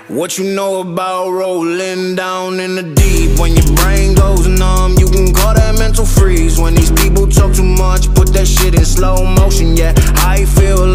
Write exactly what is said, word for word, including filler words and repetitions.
What you know about rolling down in the deep? When your brain goes numb, you can call that mental freeze. When these people talk too much, put that shit in slow motion. Yeah, I feel